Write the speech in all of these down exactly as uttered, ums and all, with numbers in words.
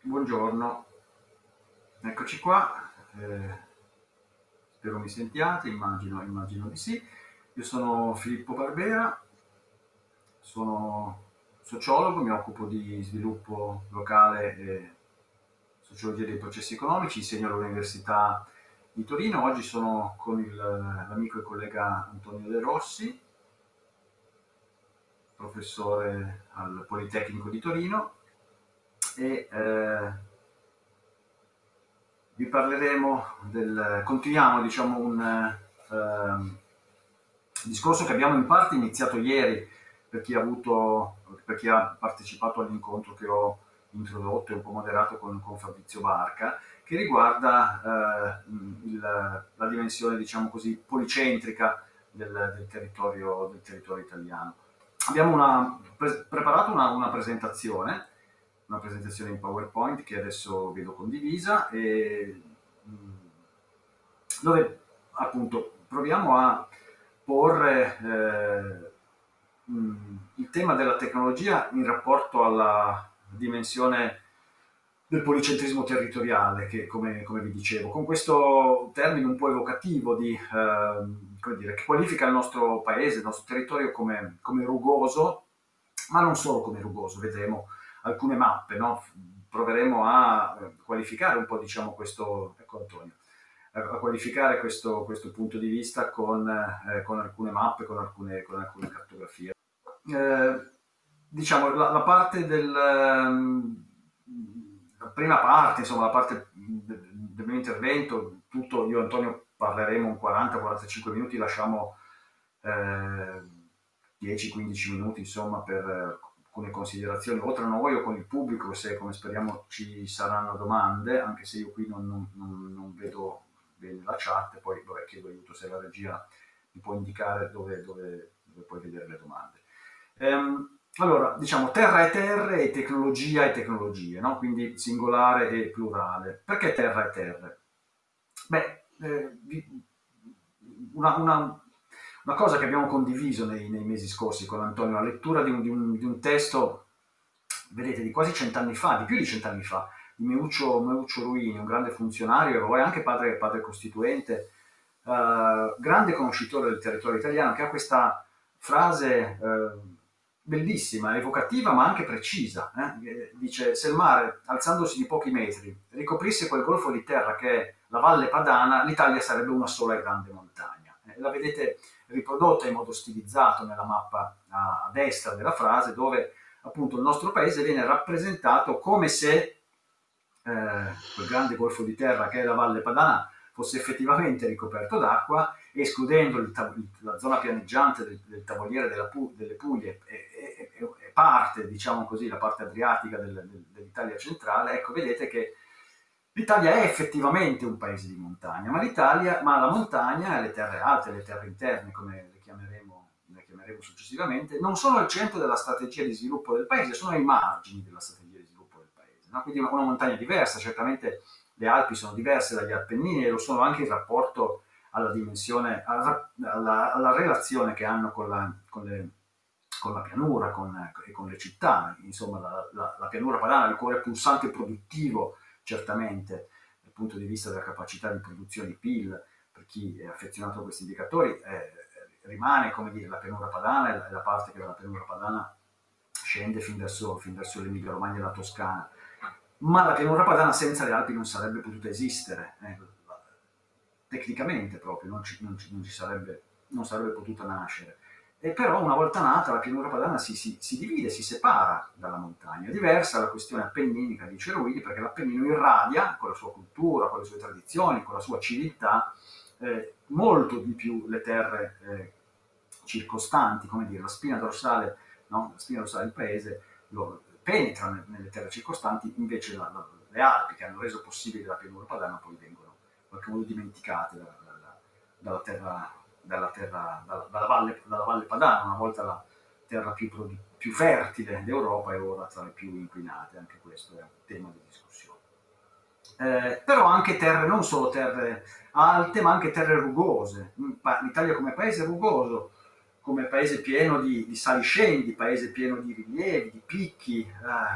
Buongiorno, eccoci qua, eh, spero mi sentiate, immagino, immagino di sì. Io sono Filippo Barbera, sono sociologo, mi occupo di sviluppo locale e sociologia dei processi economici, insegno all'Università di Torino. Oggi sono con il- l'amico e collega Antonio De Rossi, professore al Politecnico di Torino, e eh, vi parleremo del, continuiamo diciamo un ehm, discorso che abbiamo in parte iniziato ieri per chi ha avuto, per chi ha partecipato all'incontro che ho introdotto e un po' moderato con, con Fabrizio Barca, che riguarda eh, il, la dimensione, diciamo così, policentrica del, del, territorio, del territorio italiano. Abbiamo una, pre- preparato una, una presentazione una presentazione in PowerPoint che adesso vedo condivisa e mh, dove appunto proviamo a porre eh, mh, il tema della tecnologia in rapporto alla dimensione del policentrismo territoriale, che come, come vi dicevo, con questo termine un po' evocativo di, eh, come dire, che qualifica il nostro paese, il nostro territorio come, come rugoso, ma non solo come rugoso, vedremo alcune mappe, no? Proveremo a qualificare un po', diciamo, questo, ecco Antonio, a qualificare questo, questo punto di vista con, eh, con alcune mappe, con alcune, con alcune cartografie. Eh, diciamo, la, la parte del... ehm, la prima parte, insomma, la parte de- del mio intervento, tutto io e Antonio parleremo un quaranta quarantacinque minuti, lasciamo eh, dieci quindici minuti, insomma, per eh, alcune considerazioni, o tra noi o con il pubblico, se come speriamo ci saranno domande, anche se io qui non, non- non- non vedo bene la chat, poi vabbè, chiedo aiuto se la regia mi può indicare dove, dove, dove puoi vedere le domande. Ehm, allora, diciamo terra e terre e tecnologia e tecnologie, no? Quindi singolare e plurale. Perché terra e terre? Beh, eh, vi- una, una- una cosa che abbiamo condiviso nei, nei mesi scorsi con Antonio, la lettura di un, di un- di un testo, vedete, di quasi cent'anni fa, di più di cent'anni fa, di Meuccio, Meuccio Ruini, un grande funzionario e anche padre, padre costituente, eh, grande conoscitore del territorio italiano, che ha questa frase eh, bellissima, evocativa ma anche precisa. Eh? Dice: se il mare, alzandosi di pochi metri, ricoprisse quel golfo di terra che è la Valle Padana, l'Italia sarebbe una sola grande montagna. Eh, la vedete riprodotta in modo stilizzato nella mappa a, a destra della frase, dove appunto il nostro paese viene rappresentato come se eh, quel grande golfo di terra che è la Valle Padana fosse effettivamente ricoperto d'acqua, escludendo il, la zona pianeggiante del, del tavoliere della Pu- delle Puglie e, e, e, parte, diciamo così, la parte adriatica del, del, dell'Italia centrale. Ecco, vedete che l'Italia è effettivamente un paese di montagna, ma, l'Italia, ma la montagna e le terre alte, le terre interne, come le chiameremo, le chiameremo successivamente, non sono al centro della strategia di sviluppo del paese, sono ai margini della strategia di sviluppo del paese. No? Quindi una, una montagna diversa, certamente le Alpi sono diverse dagli Appennini e lo sono anche in rapporto alla dimensione, alla, alla, alla relazione che hanno con la, con le, con la pianura con, e con le città. Insomma, la, la, la pianura padana è il cuore pulsante produttivo, certamente, dal punto di vista della capacità di produzione di P I L, per chi è affezionato a questi indicatori, eh, rimane, come dire, la pianura padana è la parte che dalla pianura padana scende fin verso, fin verso l'Emilia Romagna e la Toscana. Ma la pianura padana senza le Alpi non sarebbe potuta esistere, eh, tecnicamente proprio, non, ci, non, ci, non, ci sarebbe, non sarebbe potuta nascere. E però una volta nata la pianura padana si, si, si divide, si separa dalla montagna. È diversa la questione appenninica, dice Ruini, perché l'Appennino irradia, con la sua cultura, con le sue tradizioni, con la sua civiltà, eh, molto di più le terre eh, circostanti, come dire, la spina dorsale, no? La spina dorsale del paese lo penetra nelle terre circostanti, invece la, la, le Alpi, che hanno reso possibile la pianura padana, poi vengono in qualche modo dimenticate dalla, dalla, dalla terra, dalla, terra dalla, dalla, valle, dalla Valle Padana, una volta la terra più, più fertile d'Europa e ora tra le più inquinate. Anche questo è un tema di discussione. Eh, però anche terre, non solo terre alte, ma anche terre rugose. L'Italia come paese è rugoso, come paese pieno di, di saliscendi, paese pieno di rilievi, di picchi, eh,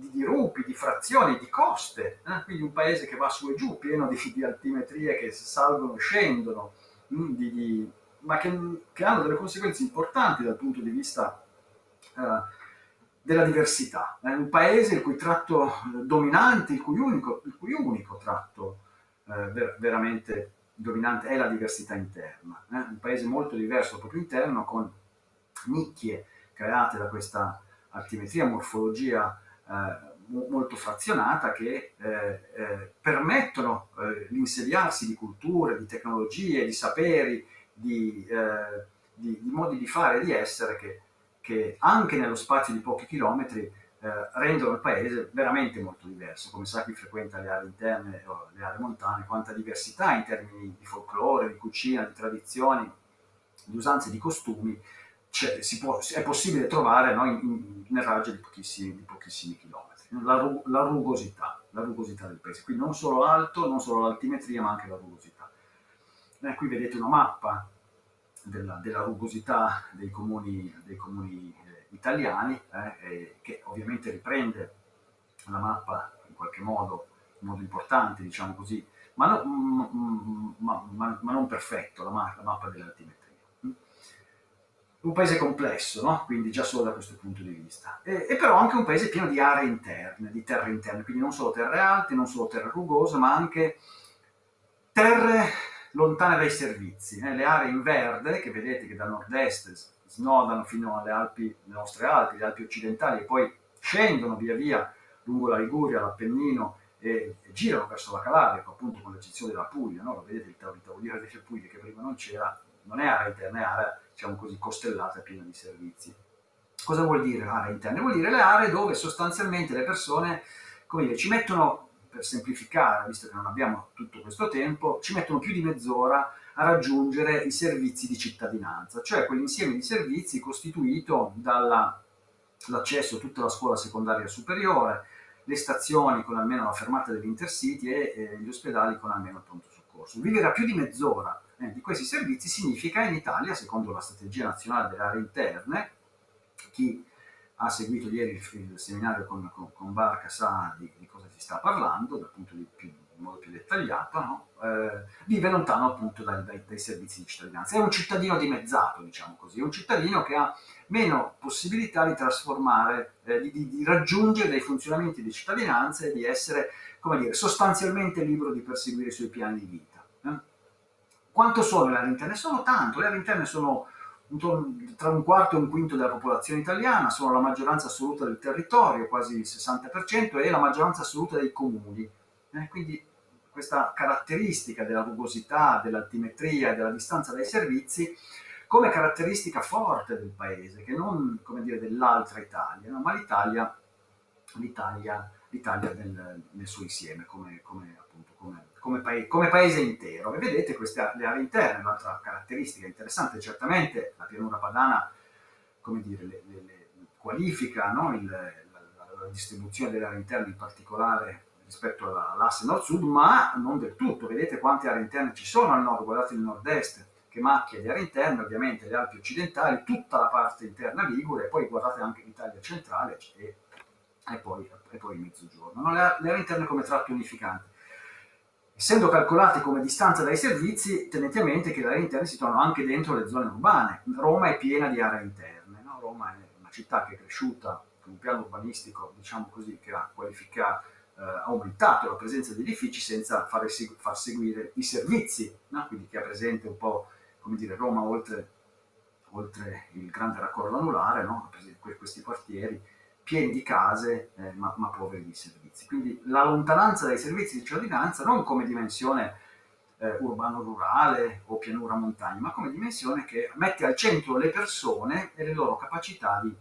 di dirupi, di frazioni, di coste, eh? Quindi un paese che va su e giù, pieno di, di altimetrie che salgono e scendono, mh, di, di, ma che, che hanno delle conseguenze importanti dal punto di vista eh, della diversità. È un paese il cui tratto eh, dominante, il cui unico, il cui unico tratto eh, ver- veramente dominante è la diversità interna. Eh? Un paese molto diverso proprio interno, con nicchie create da questa altimetria, morfologia eh, molto frazionata, che eh, eh, permettono eh, l'insediarsi di culture, di tecnologie, di saperi, di, eh, di, di modi di fare e di essere che, che anche nello spazio di pochi chilometri eh, rendono il paese veramente molto diverso. Come sa chi frequenta le aree interne o le aree montane, quanta diversità in termini di folklore, di cucina, di tradizioni, di usanze, di costumi si può, è possibile trovare, no, in, in, nel raggio di pochissimi, di pochissimi chilometri. La, la, rugosità, la rugosità del paese, quindi non solo alto, non solo l'altimetria, ma anche la rugosità. Eh, qui vedete una mappa della, della rugosità dei comuni, dei comuni eh, italiani, eh, che ovviamente riprende la mappa in qualche modo, in modo importante, diciamo così, ma, no, ma, ma, ma non perfetto, la, ma, la mappa dell'altimetria. Un paese complesso, no? Quindi già solo da questo punto di vista. E, e però anche un paese pieno di aree interne, di terre interne, quindi non solo terre alte, non solo terre rugose, ma anche terre lontane dai servizi. Eh? Le aree in verde, che vedete che da nord-est snodano fino alle Alpi, le nostre Alpi, le Alpi occidentali, e poi scendono via via lungo la Liguria, l'Appennino, e, e girano verso la Calabria, appunto con l'eccezione della Puglia, no? Lo vedete il tavolino delle Puglie che prima non c'era, non è area interna, è area, diciamo così, costellata, piena di servizi. Cosa vuol dire aree interne? Vuol dire le aree dove sostanzialmente le persone, come dire, ci mettono, per semplificare, visto che non abbiamo tutto questo tempo, ci mettono più di mezz'ora a raggiungere i servizi di cittadinanza, cioè quell'insieme di servizi costituito dall'accesso a tutta la scuola secondaria superiore, le stazioni con almeno la fermata dell'Intercity e eh, gli ospedali con almeno il pronto soccorso. Vivere a più di mezz'ora eh, di questi servizi significa in Italia, secondo la strategia nazionale delle aree interne, chi ha seguito ieri il, il seminario con, con, con Barca sa di, di cosa si sta parlando, dal punto di più, in modo più dettagliato, no? eh, vive lontano appunto dai, dai, dai servizi di cittadinanza. È un cittadino dimezzato, diciamo così, è un cittadino che ha meno possibilità di trasformare, eh, di, di, di raggiungere dei funzionamenti di cittadinanza e di essere, come dire, sostanzialmente libero di perseguire i suoi piani di vita. Eh? Quanto sono le aree interne? Sono tanto, le aree interne sono tra un quarto e un quinto della popolazione italiana, sono la maggioranza assoluta del territorio, quasi il sessanta per cento, e la maggioranza assoluta dei comuni. Eh, quindi questa caratteristica della rugosità, dell'altimetria e della distanza dai servizi come caratteristica forte del paese, che non, come dire, dell'altra Italia, no? Ma l'Italia, l'Italia, l'Italia nel, nel suo insieme, come, come, appunto, come, come, paese, come paese intero. E vedete queste le aree interne, un'altra caratteristica interessante, certamente la pianura padana, come dire, le, le, le qualifica, no? Il, la, la distribuzione delle aree interne in particolare rispetto alla, all'asse nord-sud, ma non del tutto. Vedete quante aree interne ci sono al nord, guardate il nord-est, che macchia di aree interne, ovviamente le Alpi occidentali, tutta la parte interna ligure, e poi guardate anche l'Italia centrale e, e, poi, e poi il mezzogiorno. No, le, le aree interne come tratto unificante. Essendo calcolate come distanza dai servizi, tenete a mente che le aree interne si trovano anche dentro le zone urbane. Roma è piena di aree interne, no? Roma è una città che è cresciuta con un piano urbanistico, diciamo così, che ha qualificato, eh, aumentato la presenza di edifici senza fare, far seguire i servizi, no? Quindi che ha presente un po', come dire, Roma oltre, oltre il grande raccordo anulare, no? Questi quartieri pieni di case, eh, ma, ma poveri di servizi. Quindi la lontananza dai servizi di cittadinanza non come dimensione eh, urbano-rurale o pianura-montagna, ma come dimensione che mette al centro le persone e le loro capacità di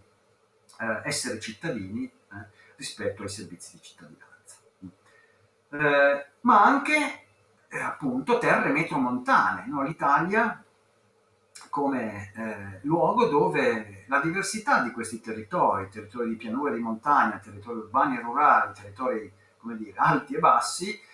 eh, essere cittadini eh, rispetto ai servizi di cittadinanza. Eh, ma anche eh, appunto terre metromontane, no? L'Italia come eh, luogo dove la diversità di questi territori, territori di pianura e di montagna, territori urbani e rurali, territori, come dire, alti e bassi, è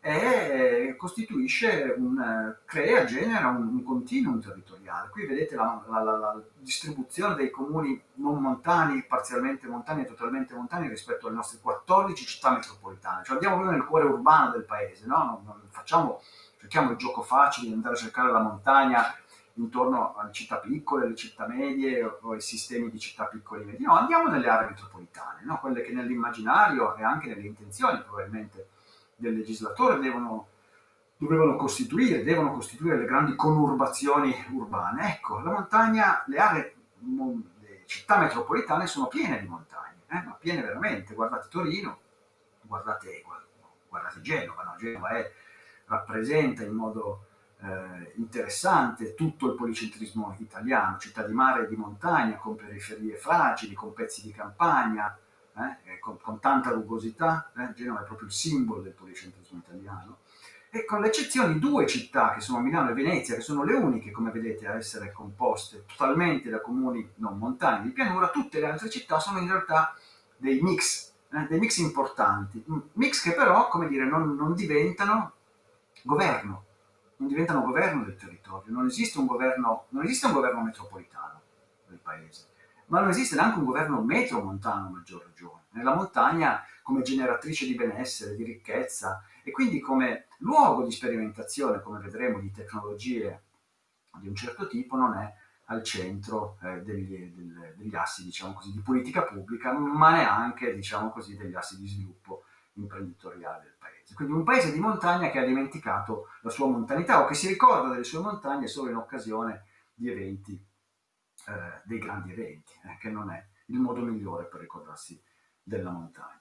e costituisce un, crea, genera un, un continuum territoriale. Qui vedete la, la, la, la distribuzione dei comuni non montani, parzialmente montani e totalmente montani rispetto alle nostre quattordici città metropolitane. Cioè andiamo proprio nel cuore urbano del paese, no? Non, non facciamo, cerchiamo il gioco facile di andare a cercare la montagna intorno alle città piccole, alle città medie o, o ai sistemi di città piccoli e medie. No, andiamo nelle aree metropolitane, no? Quelle che nell'immaginario e anche nelle intenzioni probabilmente del legislatore devono, dovevano costituire, devono costituire le grandi conurbazioni urbane. Ecco, la montagna, le aree, le città metropolitane sono piene di montagne, eh? Ma piene veramente. Guardate Torino, guardate, guardate Genova, no? Genova è, rappresenta in modo eh, interessante tutto il policentrismo italiano, città di mare e di montagna, con periferie fragili, con pezzi di campagna, Eh, con, con tanta rugosità. eh, Genova è proprio il simbolo del policentrismo italiano, e con l'eccezione di due città che sono Milano e Venezia, che sono le uniche, come vedete, a essere composte totalmente da comuni non montani di pianura. Tutte le altre città sono in realtà dei mix, eh, dei mix importanti, mix che però, come dire, non, non diventano governo, non diventano governo del territorio. Non esiste un governo, non esiste un governo metropolitano del paese, ma non esiste neanche un governo metromontano, a maggior ragione. Nella montagna come generatrice di benessere, di ricchezza, e quindi come luogo di sperimentazione, come vedremo, di tecnologie di un certo tipo, non è al centro eh, degli, del, degli assi, diciamo così, di politica pubblica, ma neanche, diciamo così, degli assi di sviluppo imprenditoriale del paese. Quindi un paese di montagna che ha dimenticato la sua montanità, o che si ricorda delle sue montagne solo in occasione di eventi, eh, dei grandi eventi, eh, che non è il modo migliore per ricordarsi della montagna.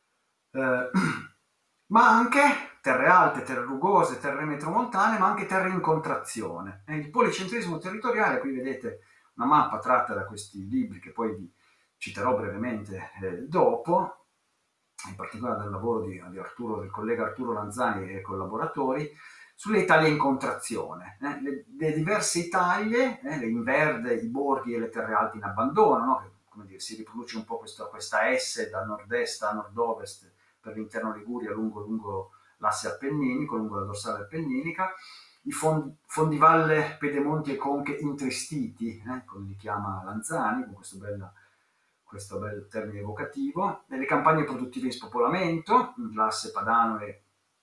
Eh, ma anche terre alte, terre rugose, terre metromontane, ma anche terre in contrazione. Eh, il policentrismo territoriale, qui vedete una mappa tratta da questi libri che poi vi citerò brevemente eh, dopo, in particolare dal lavoro di, di Arturo, del collega Arturo Lanzani e collaboratori, sulle Italie in contrazione, eh, le, le diverse Italie, eh, le in verde, i borghi e le terre alte in abbandono, no? Che, come dire, si riproduce un po' questa, questa S da nord-est a nord-ovest per l'intero Liguria lungo, lungo l'asse appenninico, lungo la dorsale appenninica, i fondi, fondivalle, pedemonti e conche intristiti, eh, come li chiama Lanzani, con questo bella questo bel termine evocativo, nelle campagne produttive in spopolamento, l'asse padano e,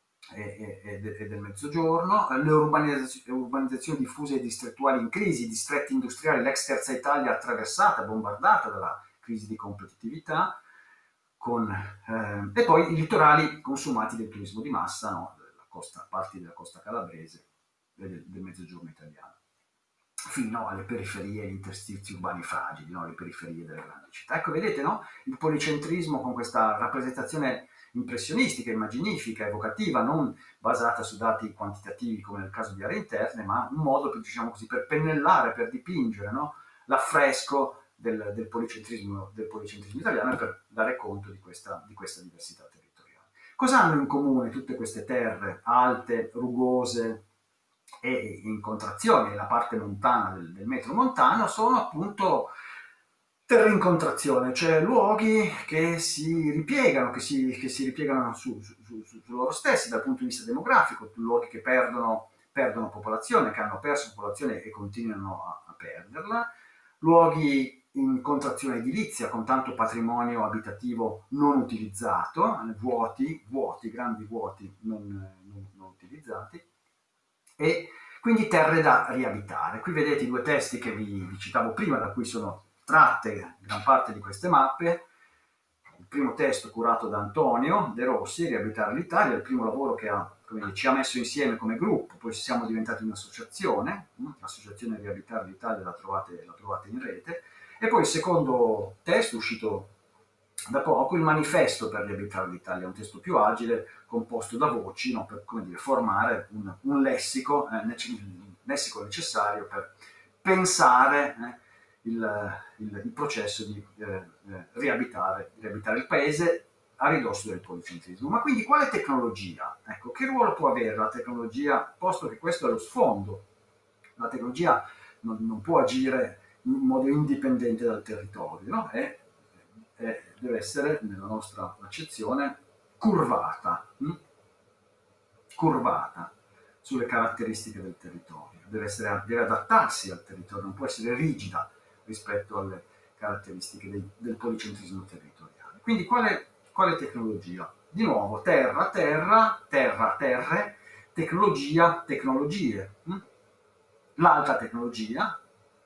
e, e, e del Mezzogiorno, le urbanizzazioni, urbanizzazioni diffuse e distrettuali in crisi, i distretti industriali, l'ex Terza Italia attraversata, bombardata dalla crisi di competitività, con, eh, e poi i litorali consumati del turismo di massa, no, della costa, parti della costa calabrese e del, del Mezzogiorno italiano, fino alle periferie, agli interstizi urbani fragili, no? Le periferie delle grandi città. Ecco, vedete, no? Il policentrismo con questa rappresentazione impressionistica, immaginifica, evocativa, non basata su dati quantitativi come nel caso di aree interne, ma un modo per, diciamo così, per pennellare, per dipingere, no? L'affresco del, del, policentrismo, del policentrismo italiano, e per dare conto di questa, di questa diversità territoriale. Cosa hanno in comune tutte queste terre alte, rugose e in contrazione, la parte montana del, del metro montano? Sono appunto terre in contrazione, cioè luoghi che si ripiegano, che si, che si ripiegano su, su, su, su loro stessi dal punto di vista demografico, luoghi che perdono, perdono popolazione, che hanno perso popolazione e continuano a, a perderla, luoghi in contrazione edilizia, con tanto patrimonio abitativo non utilizzato, vuoti, vuoti, grandi vuoti non, non, non utilizzati, e quindi terre da riabitare. Qui vedete i due testi che vi, vi citavo prima, da cui sono tratte gran parte di queste mappe. Il primo testo curato da Antonio De Rossi, Riabitare l'Italia, il primo lavoro che ha, come, ci ha messo insieme come gruppo, poi siamo diventati un'associazione, l'associazione Riabitare l'Italia, la trovate, la trovate in rete, e poi il secondo testo uscito da poco, il manifesto per riabitare l'Italia, un testo più agile, composto da voci, no, per, come dire, formare un, un lessico, eh, un lessico necessario per pensare eh, il, il, il processo di eh, riabitare, riabitare il paese a ridosso del policentrismo. Ma quindi quale tecnologia? Ecco, che ruolo può avere la tecnologia, posto che questo è lo sfondo? La tecnologia non, non può agire in modo indipendente dal territorio, no? È, è, deve essere, nella nostra accezione, curvata. Hm? curvata sulle caratteristiche del territorio, deve, essere, deve adattarsi al territorio, non può essere rigida rispetto alle caratteristiche del, del policentrismo territoriale. Quindi quale, quale tecnologia? Di nuovo, terra, terra, terra, terre, tecnologia, tecnologie. L'alta tecnologia,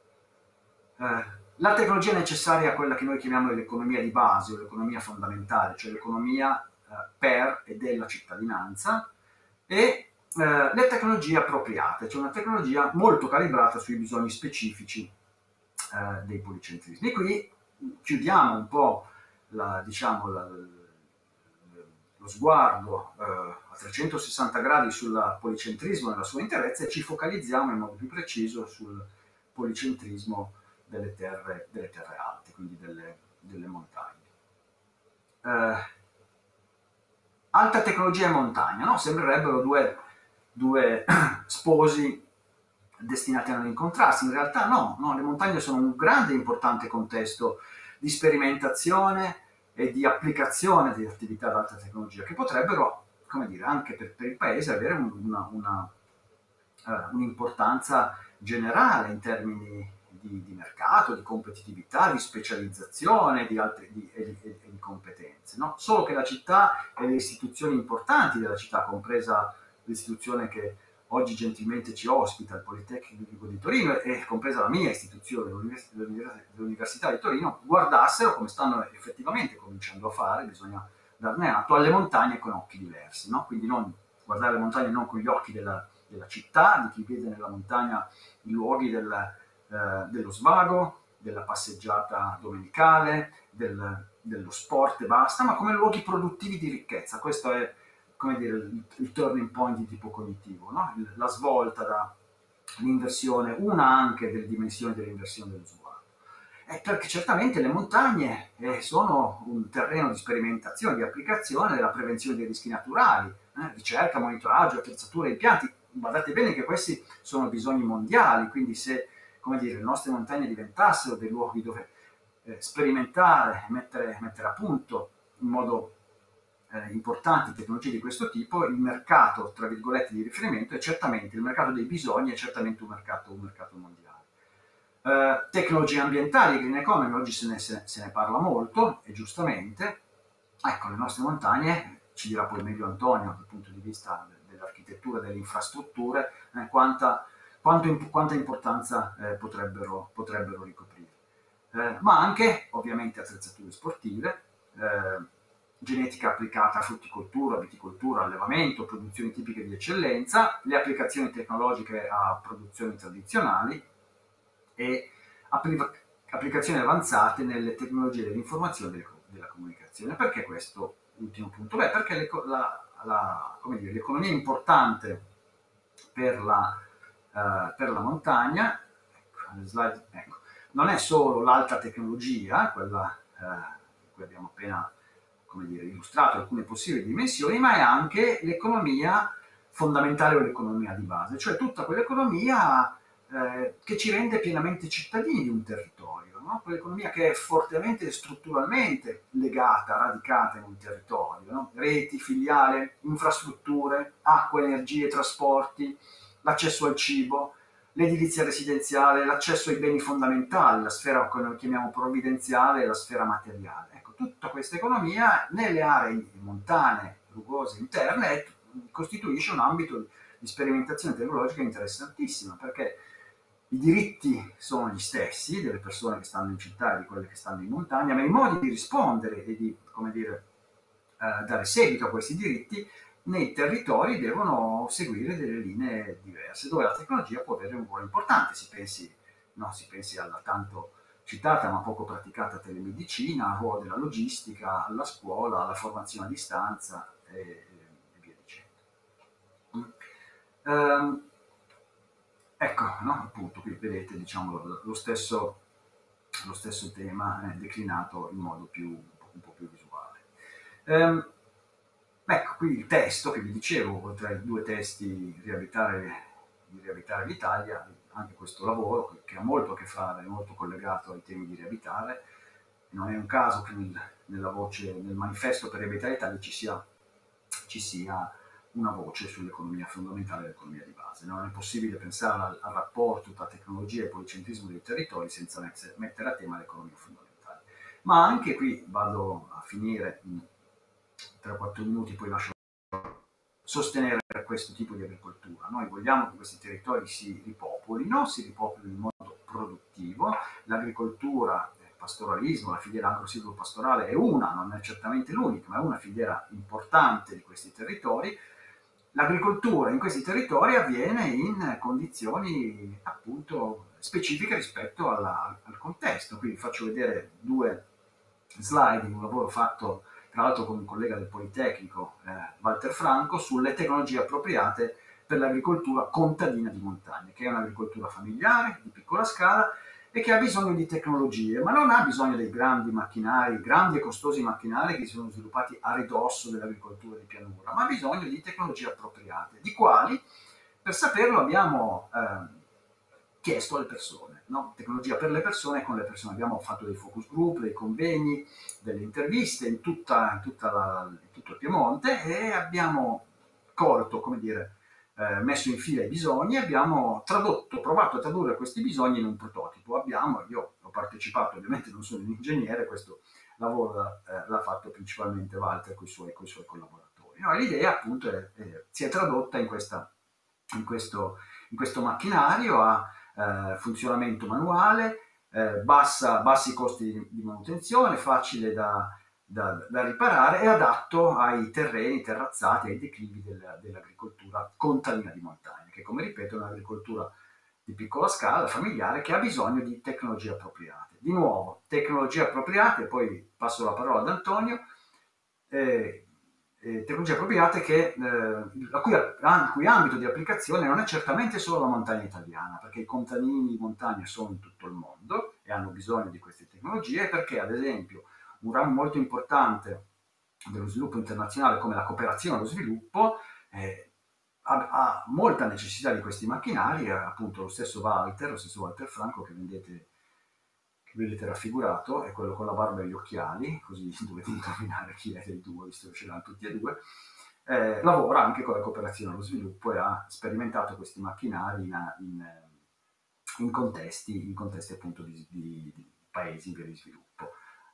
eh, la tecnologia necessaria a quella che noi chiamiamo l'economia di base o l'economia fondamentale, cioè l'economia eh, per e della cittadinanza, e eh, le tecnologie appropriate, cioè una tecnologia molto calibrata sui bisogni specifici eh, dei policentrismi. E qui chiudiamo un po' la, diciamo, la, lo sguardo eh, a trecentosessanta gradi sul policentrismo nella sua interezza e ci focalizziamo in modo più preciso sul policentrismo delle terre, delle terre alte, quindi delle, delle montagne. Eh, alta tecnologia e montagna, no? Sembrerebbero due, due sposi destinati a non incontrarsi, in realtà no, no, le montagne sono un grande e importante contesto di sperimentazione e di applicazione di attività ad alta tecnologia che potrebbero, come dire, anche per, per il paese avere una, una, uh, un'importanza generale in termini di, di mercato, di competitività, di specializzazione di altre, di, e, di, e di competenze. No? Solo che la città e le istituzioni importanti della città, compresa l'istituzione che oggi gentilmente ci ospita, il Politecnico di Torino, e compresa la mia istituzione, l'Università di Torino, guardassero, come stanno effettivamente cominciando a fare, bisogna darne atto, alle montagne con occhi diversi. No? Quindi non guardare le montagne non con gli occhi della, della città, di chi vede nella montagna i luoghi del, eh, dello svago, della passeggiata domenicale, del, dello sport e basta, ma come luoghi produttivi di ricchezza. Questo è, come dire, il, il turning point di tipo cognitivo, no? Il, la svolta dall'inversione, una anche delle dimensioni dell'inversione dello sguardo. Eh, perché certamente le montagne eh, sono un terreno di sperimentazione, di applicazione della prevenzione dei rischi naturali, eh, ricerca, monitoraggio, attrezzatura, impianti. Guardate bene che questi sono bisogni mondiali, quindi se, come dire, le nostre montagne diventassero dei luoghi dove eh, sperimentare, mettere, mettere a punto in modo eh, importanti tecnologie di questo tipo, il mercato, tra virgolette, di riferimento è certamente il mercato dei bisogni, è certamente un mercato, un mercato mondiale. Eh, tecnologie ambientali, green economy, oggi se ne, se, se ne parla molto, e giustamente. Ecco, le nostre montagne, ci dirà poi meglio Antonio dal punto di vista dell'architettura, delle infrastrutture, eh, quanta, quanto, quanta importanza eh, potrebbero, potrebbero ricoprire. Eh, ma anche, ovviamente, attrezzature sportive, eh, genetica applicata a frutticoltura, viticoltura, allevamento, produzioni tipiche di eccellenza, le applicazioni tecnologiche a produzioni tradizionali e applicazioni avanzate nelle tecnologie dell'informazione e della comunicazione. Perché questo ultimo punto? Beh, perché la, la, come dire, l'economia importante per la, uh, per la montagna, ecco, slide, ecco, non è solo l'alta tecnologia, quella uh, di cui abbiamo appena, come dire, illustrato alcune possibili dimensioni, ma è anche l'economia fondamentale o l'economia di base, cioè tutta quell'economia eh, che ci rende pienamente cittadini di un territorio, no? Quell'economia che è fortemente strutturalmente legata, radicata in un territorio, no? Reti, filiali, infrastrutture, acqua, energie, trasporti, l'accesso al cibo, l'edilizia residenziale, l'accesso ai beni fondamentali, la sfera che noi chiamiamo provvidenziale e la sfera materiale. Ecco, tutta questa economia nelle aree montane, rugose, interne, costituisce un ambito di sperimentazione tecnologica interessantissima, perché i diritti sono gli stessi delle persone che stanno in città e di quelle che stanno in montagna, ma i modi di rispondere e di, come dire, eh, dare seguito a questi diritti nei territori devono seguire delle linee diverse, dove la tecnologia può avere un ruolo importante. Si pensi, no, si pensi alla tanto citata ma poco praticata telemedicina, al ruolo della logistica, alla scuola, alla formazione a distanza e, e via dicendo. Um, ecco, no, appunto, qui vedete, diciamo, lo, lo, stesso, lo stesso tema eh, declinato in modo più, un po' più visuale. Um, ecco, qui il testo che vi dicevo, oltre ai due testi riabitare, di Riabitare l'Italia, anche questo lavoro che ha molto a che fare, molto collegato ai temi di riabitare. Non è un caso che nel, nella voce, nel manifesto per Riabitare l'Italia ci sia, ci sia una voce sull'economia fondamentale e l'economia di base. Non è possibile pensare al, al rapporto tra tecnologia e policentrismo dei territori senza mettere a tema l'economia fondamentale. Ma anche qui vado a finire in tre quattro minuti, poi lascio sostenere questo tipo di agricoltura. Noi vogliamo che questi territori si ripopolino, si ripopolino in modo produttivo. L'agricoltura, il pastoralismo, la filiera agro-silvo-pastorale è una, non è certamente l'unica, ma è una filiera importante di questi territori. L'agricoltura in questi territori avviene in condizioni appunto specifiche rispetto alla, al contesto. Quindi faccio vedere due slide di un lavoro fatto tra l'altro con un collega del Politecnico, eh, Walter Franco, sulle tecnologie appropriate per l'agricoltura contadina di montagna, che è un'agricoltura familiare, di piccola scala, e che ha bisogno di tecnologie, ma non ha bisogno dei grandi macchinari, grandi e costosi macchinari che si sono sviluppati a ridosso dell'agricoltura di pianura, ma ha bisogno di tecnologie appropriate, di quali, per saperlo, abbiamo eh, chiesto alle persone, no? Tecnologia per le persone e con le persone. Abbiamo fatto dei focus group, dei convegni, delle interviste in, tutta, in, tutta la, in tutto il Piemonte e abbiamo colto, come dire, eh, messo in fila i bisogni e abbiamo tradotto, provato a tradurre questi bisogni in un prototipo. Abbiamo, io ho partecipato, ovviamente non sono un ingegnere, questo lavoro eh, l'ha fatto principalmente Walter con i suoi, con i suoi collaboratori. No, l'idea appunto è, è, si è tradotta in, questa, in, questo, in questo macchinario a eh, funzionamento manuale, eh, bassa, bassi costi di, di manutenzione, facile da, da, da riparare e adatto ai terreni terrazzati, ai declivi del, dell'agricoltura contadina di montagna, che come ripeto è un'agricoltura di piccola scala, familiare, che ha bisogno di tecnologie appropriate. Di nuovo, tecnologie appropriate, poi passo la parola ad Antonio, eh, eh, tecnologie appropriate che, eh, a cui, a cui ambito di applicazione non è certamente solo la montagna italiana, perché i contadini di montagna sono in tutto il mondo e hanno bisogno di queste tecnologie, perché ad esempio un ramo molto importante dello sviluppo internazionale come la cooperazione allo sviluppo eh, ha, ha molta necessità di questi macchinari, appunto lo stesso Walter, lo stesso Walter Franco che vedete, che vedete raffigurato, è quello con la barba e gli occhiali, così dovete indovinare chi è dei due, visto che ce l'hanno tutti e due, eh, lavora anche con la cooperazione allo sviluppo e ha sperimentato questi macchinari in, in, in contesti, in contesti appunto di, di, di paesi in via di sviluppo.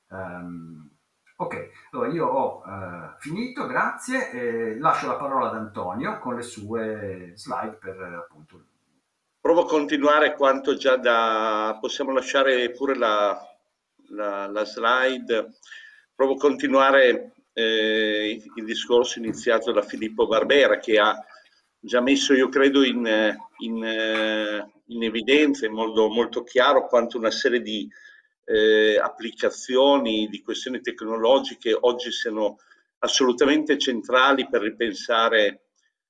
Um, ok, allora io ho uh, finito, grazie, e lascio la parola ad Antonio con le sue slide per appunto. Provo a continuare quanto già da... possiamo lasciare pure la, la, la slide, provo a continuare eh, il discorso iniziato da Filippo Barbera, che ha già messo, io credo, in, in, in evidenza in modo molto chiaro quanto una serie di eh, applicazioni, di questioni tecnologiche oggi siano assolutamente centrali per ripensare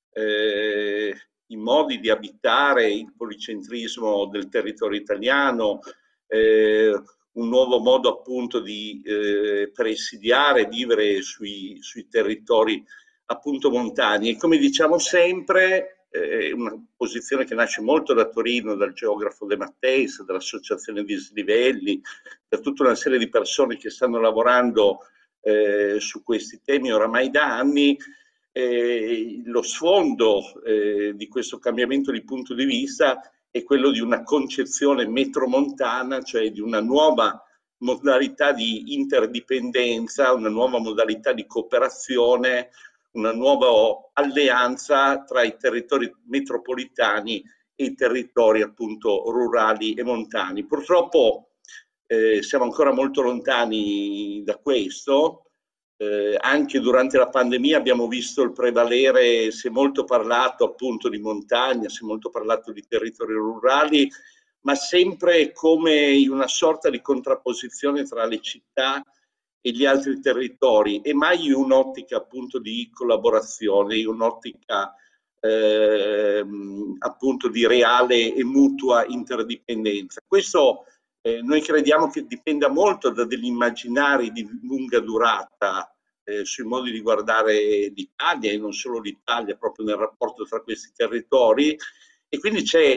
eh, i modi di abitare, il policentrismo del territorio italiano, eh, un nuovo modo appunto di eh, presidiare, vivere sui, sui territori appunto montani. E come diciamo sempre, è eh, una posizione che nasce molto da Torino, dal geografo De Matteis, dall'associazione Dislivelli, da tutta una serie di persone che stanno lavorando eh, su questi temi oramai da anni. Eh, lo sfondo eh, di questo cambiamento di punto di vista è quello di una concezione metromontana, cioè di una nuova modalità di interdipendenza, una nuova modalità di cooperazione, una nuova alleanza tra i territori metropolitani e i territori appunto rurali e montani. Purtroppo eh, siamo ancora molto lontani da questo. Eh, anche durante la pandemia abbiamo visto il prevalere, si è molto parlato appunto di montagna, si è molto parlato di territori rurali, ma sempre come in una sorta di contrapposizione tra le città e gli altri territori, e mai in un'ottica appunto di collaborazione, in un'ottica eh, appunto di reale e mutua interdipendenza. Questo Eh, noi crediamo che dipenda molto da degli immaginari di lunga durata eh, sui modi di guardare l'Italia e non solo l'Italia, proprio nel rapporto tra questi territori, e quindi c'è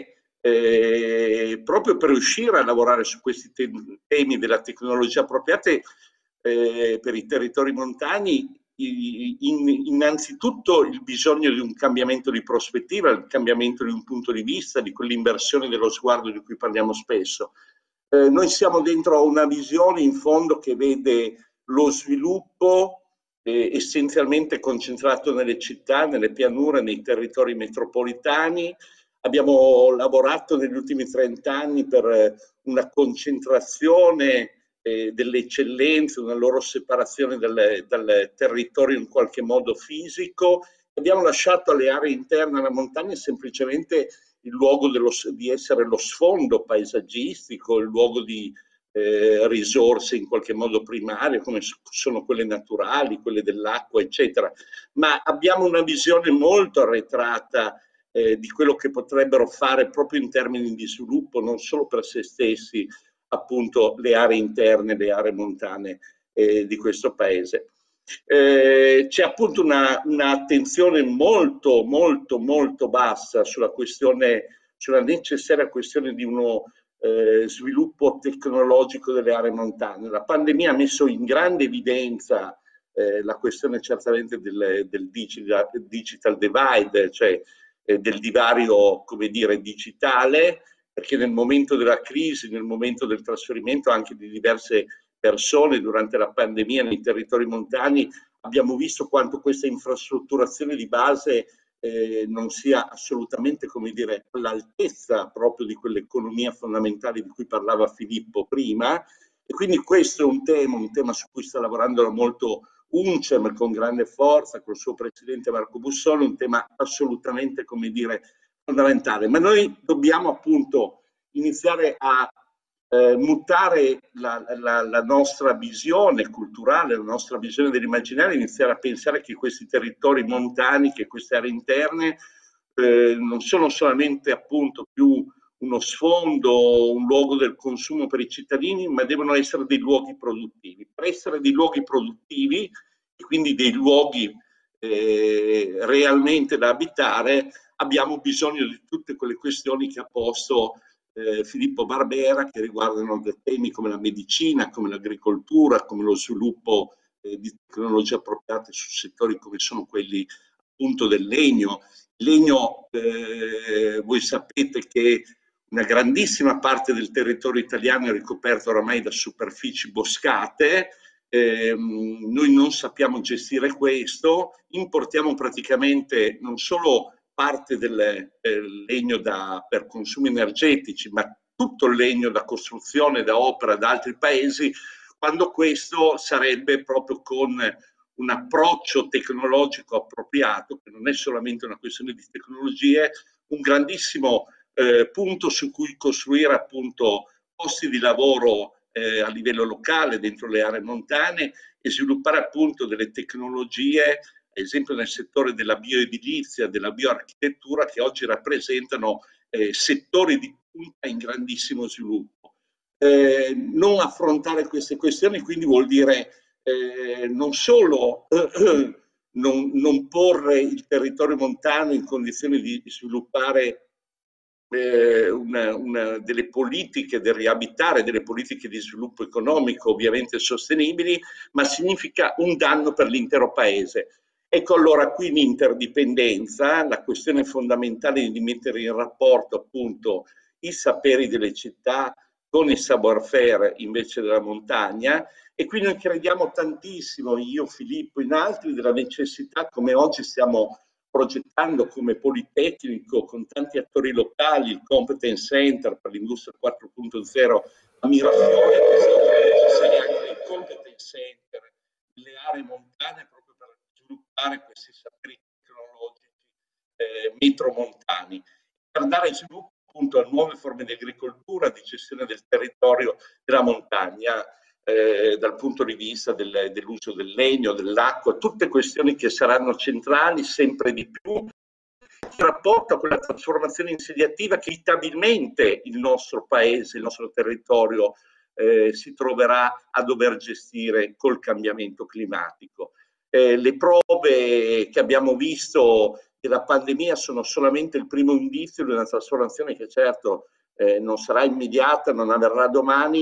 eh, proprio per riuscire a lavorare su questi te temi della tecnologia appropriate eh, per i territori montani in, innanzitutto il bisogno di un cambiamento di prospettiva, il cambiamento di un punto di vista, di quell'inversione dello sguardo di cui parliamo spesso. Eh, noi siamo dentro a una visione in fondo che vede lo sviluppo eh, essenzialmente concentrato nelle città, nelle pianure, nei territori metropolitani. Abbiamo lavorato negli ultimi trent'anni per una concentrazione eh, delle eccellenze, una loro separazione dal, dal territorio in qualche modo fisico. Abbiamo lasciato alle aree interne alla montagna semplicemente il luogo dello, di essere lo sfondo paesaggistico, il luogo di eh, risorse in qualche modo primarie, come sono quelle naturali, quelle dell'acqua, eccetera. Ma abbiamo una visione molto arretrata eh, di quello che potrebbero fare proprio in termini di sviluppo, non solo per se stessi, appunto le aree interne, le aree montane eh, di questo paese. Eh, c'è appunto una, un'attenzione molto, molto, molto bassa sulla questione, sulla necessaria questione di uno eh, sviluppo tecnologico delle aree montane. La pandemia ha messo in grande evidenza eh, la questione certamente del, del digital, digital divide, cioè eh, del divario, come dire, digitale, perché nel momento della crisi, nel momento del trasferimento anche di diverse persone durante la pandemia nei territori montani, abbiamo visto quanto questa infrastrutturazione di base eh, non sia assolutamente, come dire, all'altezza proprio di quell'economia fondamentale di cui parlava Filippo prima. E quindi questo è un tema, un tema su cui sta lavorando molto UNCEM con grande forza, con il suo presidente Marco Bussolo, un tema assolutamente, come dire, fondamentale. Ma noi dobbiamo appunto iniziare a eh, mutare la, la, la nostra visione culturale, la nostra visione dell'immaginario, iniziare a pensare che questi territori montani, che queste aree interne eh, non sono solamente appunto più uno sfondo, un luogo del consumo per i cittadini, ma devono essere dei luoghi produttivi. Per essere dei luoghi produttivi e quindi dei luoghi eh, realmente da abitare, abbiamo bisogno di tutte quelle questioni che ha posto eh, Filippo Barbera, che riguardano temi come la medicina, come l'agricoltura, come lo sviluppo eh, di tecnologie appropriate su settori come sono quelli appunto del legno. Il legno, eh, voi sapete che una grandissima parte del territorio italiano è ricoperto oramai da superfici boscate. Eh, noi non sappiamo gestire questo, importiamo praticamente non solo parte del eh, legno da, per consumi energetici, ma tutto il legno da costruzione, da opera da altri paesi, quando questo sarebbe proprio con un approccio tecnologico appropriato, che non è solamente una questione di tecnologie, un grandissimo eh, punto su cui costruire appunto posti di lavoro eh, a livello locale dentro le aree montane e sviluppare appunto delle tecnologie, ad esempio nel settore della bioedilizia, della bioarchitettura, che oggi rappresentano eh, settori di punta in grandissimo sviluppo. Eh, non affrontare queste questioni quindi vuol dire eh, non solo eh, non, non porre il territorio montano in condizioni di sviluppare eh, una, una, delle politiche del riabitare, delle politiche di sviluppo economico ovviamente sostenibili, ma significa un danno per l'intero paese. Ecco allora qui l'interdipendenza, la questione fondamentale di mettere in rapporto appunto i saperi delle città con il savoir-faire invece della montagna, e qui noi crediamo tantissimo, io, Filippo, in altri, della necessità, come oggi stiamo progettando come Politecnico con tanti attori locali, il Competence Center per l'industria quattro punto zero a Mirafiore, che anche il Competence Center nelle aree montane proprio per sviluppare questi saperi tecnologici eh, metromontani, per dare sviluppo appunto a nuove forme di agricoltura, di gestione del territorio della montagna, eh, dal punto di vista del, dell'uso del legno, dell'acqua, tutte questioni che saranno centrali sempre di più in rapporto a quella trasformazione insediativa che inevitabilmente il nostro paese, il nostro territorio eh, si troverà a dover gestire col cambiamento climatico. Eh, le prove che abbiamo visto della pandemia sono solamente il primo indizio di una trasformazione che certo eh, non sarà immediata, non avverrà domani,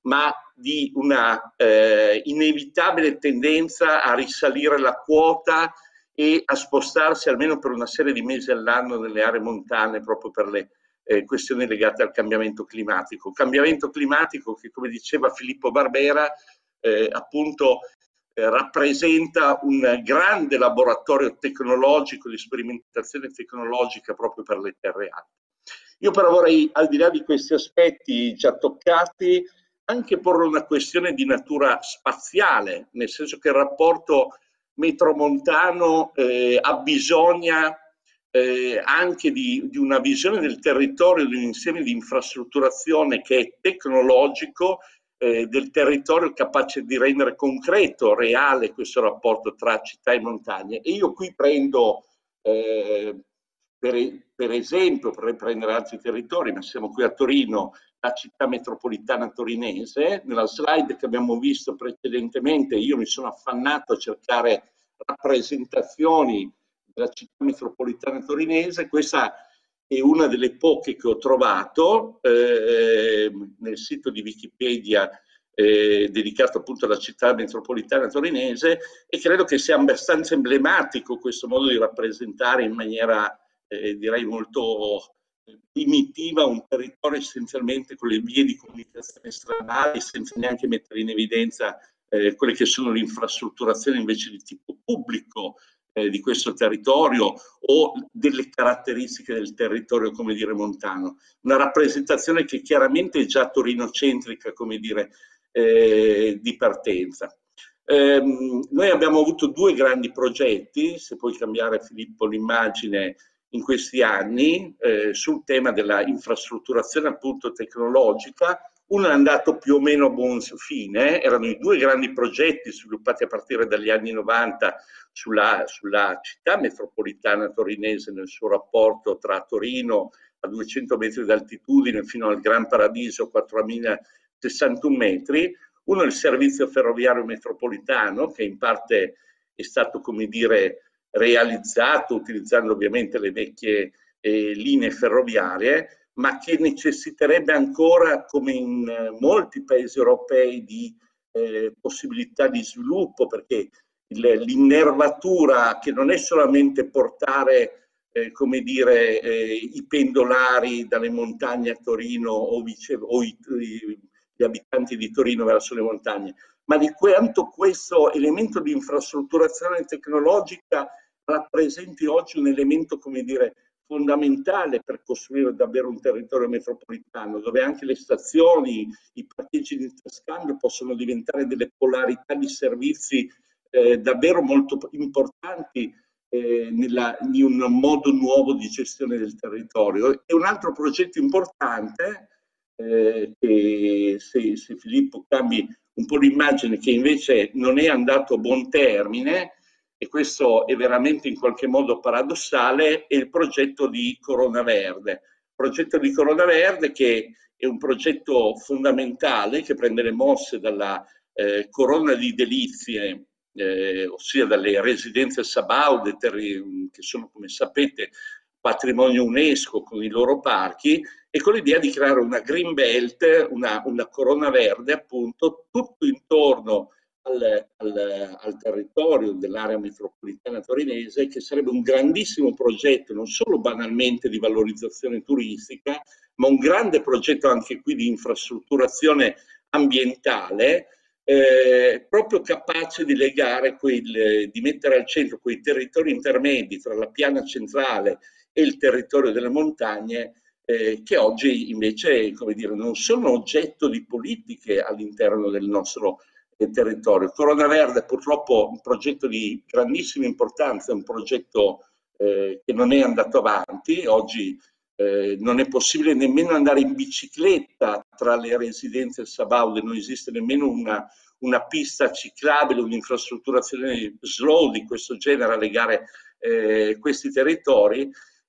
ma di una eh, inevitabile tendenza a risalire la quota e a spostarsi almeno per una serie di mesi all'anno nelle aree montane proprio per le eh, questioni legate al cambiamento climatico. Cambiamento climatico che, come diceva Filippo Barbera, eh, appunto eh, rappresenta un grande laboratorio tecnologico di sperimentazione tecnologica proprio per le terre alte. Io però vorrei, al di là di questi aspetti già toccati, anche porre una questione di natura spaziale, nel senso che il rapporto metromontano eh, abbisogna eh, anche di, di una visione del territorio, di un insieme di infrastrutturazione che è tecnologico, eh, del territorio capace di rendere concreto, reale questo rapporto tra città e montagne. E io qui prendo, eh, per, per esempio, per prendere altri territori, ma siamo qui a Torino, la città metropolitana torinese. Nella slide che abbiamo visto precedentemente io mi sono affannato a cercare rappresentazioni della città metropolitana torinese. Questa è una delle poche che ho trovato eh, nel sito di Wikipedia eh, dedicato appunto alla città metropolitana torinese, e credo che sia abbastanza emblematico questo modo di rappresentare in maniera eh, direi molto primitiva un territorio essenzialmente con le vie di comunicazione stradali, senza neanche mettere in evidenza eh, quelle che sono le infrastrutturazioni invece di tipo pubblico eh, di questo territorio o delle caratteristiche del territorio, come dire, montano. Una rappresentazione che chiaramente è già torinocentrica, come dire, eh, di partenza. Eh, noi abbiamo avuto due grandi progetti, se puoi cambiare Filippo l'immagine, in questi anni eh, sul tema della infrastrutturazione appunto tecnologica. Uno è andato più o meno a buon fine, erano i due grandi progetti sviluppati a partire dagli anni novanta sulla, sulla città metropolitana torinese nel suo rapporto tra Torino a duecento metri d'altitudine fino al Gran Paradiso quattromila sessantuno metri. Uno è il servizio ferroviario metropolitano, che in parte è stato, come dire, realizzato utilizzando ovviamente le vecchie eh, linee ferroviarie, ma che necessiterebbe ancora, come in eh, molti paesi europei, di eh, possibilità di sviluppo, perché l'innervatura, che non è solamente portare eh, come dire, eh, i pendolari dalle montagne a Torino o, vice, o i, i, gli abitanti di Torino verso le montagne, ma di quanto questo elemento di infrastrutturazione tecnologica rappresenti oggi un elemento, come dire, fondamentale per costruire davvero un territorio metropolitano, dove anche le stazioni, i parcheggi di interscambio possono diventare delle polarità di servizi eh, davvero molto importanti eh, nella, in un modo nuovo di gestione del territorio. E un altro progetto importante, eh, che se, se Filippo cambi un po' l'immagine, che invece non è andato a buon termine, e questo è veramente in qualche modo paradossale, è il progetto di Corona Verde. Il progetto di Corona Verde, che è un progetto fondamentale che prende le mosse dalla eh, corona di delizie, eh, ossia dalle residenze Sabaude, che sono, come sapete, patrimonio UNESCO con i loro parchi, e con l'idea di creare una green belt, una, una corona verde appunto, tutto intorno al, al, al territorio dell'area metropolitana torinese, che sarebbe un grandissimo progetto, non solo banalmente di valorizzazione turistica, ma un grande progetto anche qui di infrastrutturazione ambientale, eh, proprio capace di legare, quel, di mettere al centro quei territori intermedi tra la piana centrale e il territorio delle montagne, eh, che oggi invece, come dire, non sono oggetto di politiche all'interno del nostro eh, territorio. Corona Verde è purtroppo un progetto di grandissima importanza, un progetto eh, che non è andato avanti. Oggi eh, non è possibile nemmeno andare in bicicletta tra le residenze Sabaude, non esiste nemmeno una, una pista ciclabile, un'infrastrutturazione slow di questo genere a legare eh, questi territori.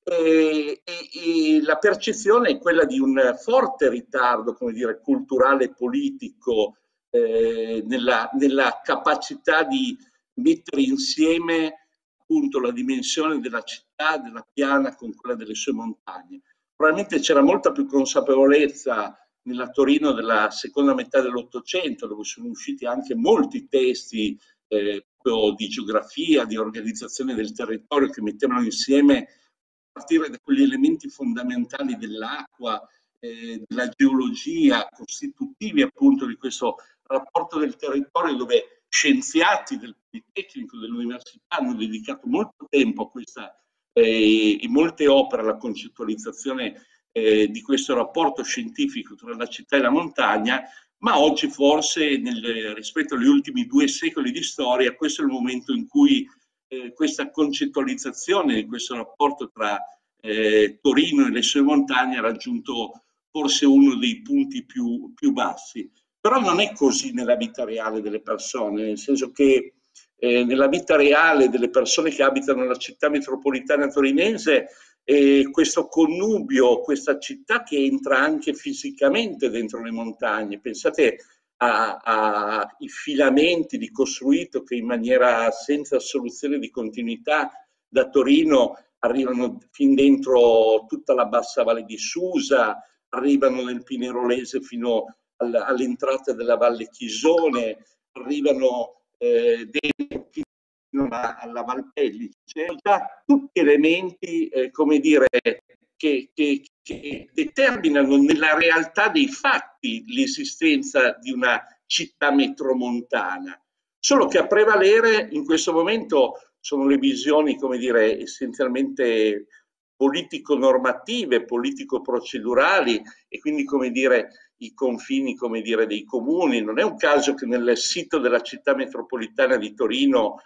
E, e, e la percezione è quella di un forte ritardo, come dire, culturale e politico eh, nella, nella capacità di mettere insieme appunto la dimensione della città, della piana, con quella delle sue montagne. Probabilmente c'era molta più consapevolezza nella Torino della seconda metà dell'Ottocento, dove sono usciti anche molti testi eh, di geografia, di organizzazione del territorio, che mettevano insieme, a partire da quegli elementi fondamentali dell'acqua, eh, della geologia, costitutivi appunto di questo rapporto del territorio, dove scienziati del Politecnico, dell'Università hanno dedicato molto tempo a questa eh, e molte opere alla concettualizzazione eh, di questo rapporto scientifico tra la città e la montagna, ma oggi forse nel, rispetto agli ultimi due secoli di storia, questo è il momento in cui eh, questa concettualizzazione di questo rapporto tra eh, Torino e le sue montagne ha raggiunto forse uno dei punti più, più bassi. Però non è così nella vita reale delle persone, nel senso che eh, nella vita reale delle persone che abitano la città metropolitana torinese, eh, questo connubio, questa città che entra anche fisicamente dentro le montagne, pensate ai filamenti di costruito che in maniera senza soluzione di continuità da Torino arrivano fin dentro tutta la bassa valle di Susa, arrivano nel Pinerolese fino all'entrata della Valle Chisone, arrivano eh, fino alla Valpellice, sono già tutti elementi, eh, come dire, che, che, che determinano nella realtà dei fatti l'esistenza di una città metromontana. Solo che a prevalere in questo momento sono le visioni, come dire, essenzialmente politico-normative, politico-procedurali e quindi, come dire, i confini, come dire, dei comuni. Non è un caso che nel sito della città metropolitana di Torino,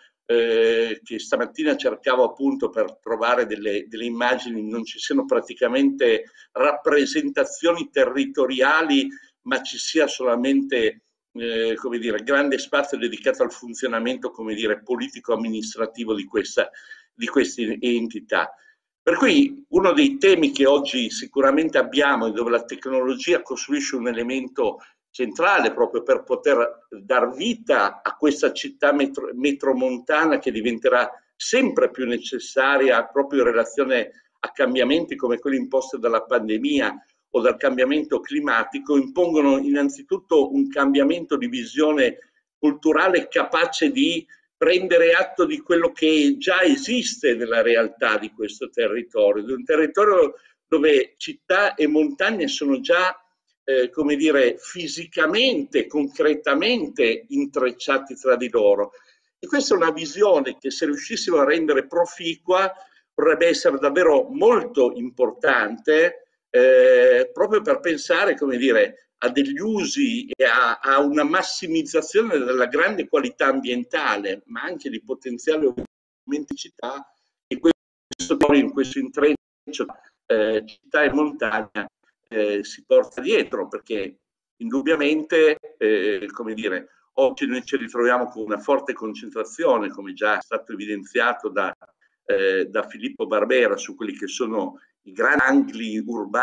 eh, che stamattina cercavo appunto per trovare delle, delle immagini, non ci siano praticamente rappresentazioni territoriali, ma ci sia solamente eh, come dire, grande spazio dedicato al funzionamento, come dire, politico-amministrativo di questa, di queste entità. Per cui uno dei temi che oggi sicuramente abbiamo e dove la tecnologia costruisce un elemento centrale proprio per poter dar vita a questa città metro, metromontana che diventerà sempre più necessaria proprio in relazione a cambiamenti come quelli imposti dalla pandemia o dal cambiamento climatico, impongono innanzitutto un cambiamento di visione culturale capace di prendere atto di quello che già esiste nella realtà di questo territorio, di un territorio dove città e montagne sono già, eh, come dire, fisicamente, concretamente intrecciati tra di loro. E questa è una visione che, se riuscissimo a rendere proficua, potrebbe essere davvero molto importante, eh, proprio per pensare, come dire, a degli usi e a, a una massimizzazione della grande qualità ambientale, ma anche di potenziale aumenticità, e questo in questo intreccio eh, città e montagna eh, si porta dietro, perché indubbiamente, eh, come dire, oggi noi ci ritroviamo con una forte concentrazione, come già è stato evidenziato da, eh, da Filippo Barbera, su quelli che sono i grandi angoli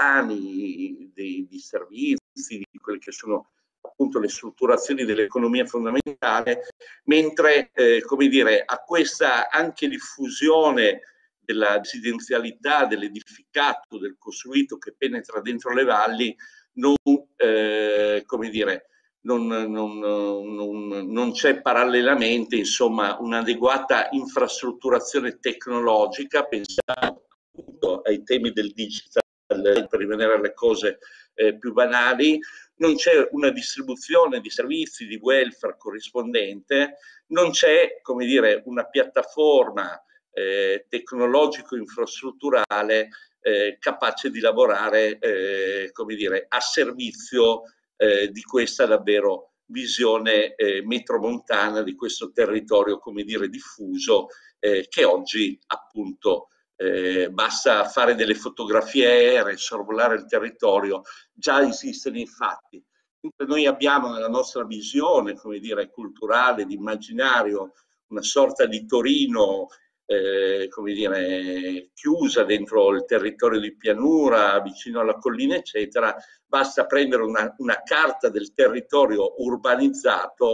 urbani dei, di servizi, di quelle che sono appunto le strutturazioni dell'economia fondamentale, mentre eh, come dire, a questa anche diffusione della residenzialità, dell'edificato, del costruito che penetra dentro le valli, non, eh, come dire, non, non, non, non c'è parallelamente, insomma, un'adeguata infrastrutturazione tecnologica, pensando ai temi del digital, per rimanere alle cose eh, più banali, non c'è una distribuzione di servizi di welfare corrispondente, non c'è, come dire, una piattaforma eh, tecnologico-infrastrutturale eh, capace di lavorare, eh, come dire, a servizio eh, di questa davvero visione eh, metromontana di questo territorio, come dire, diffuso, eh, che oggi appunto Eh, basta fare delle fotografie aeree, sorvolare il territorio, già esistono i fatti. Noi abbiamo nella nostra visione, come dire, culturale, di immaginario, una sorta di Torino, eh, come dire, chiusa dentro il territorio di pianura, vicino alla collina, eccetera. Basta prendere una, una carta del territorio urbanizzato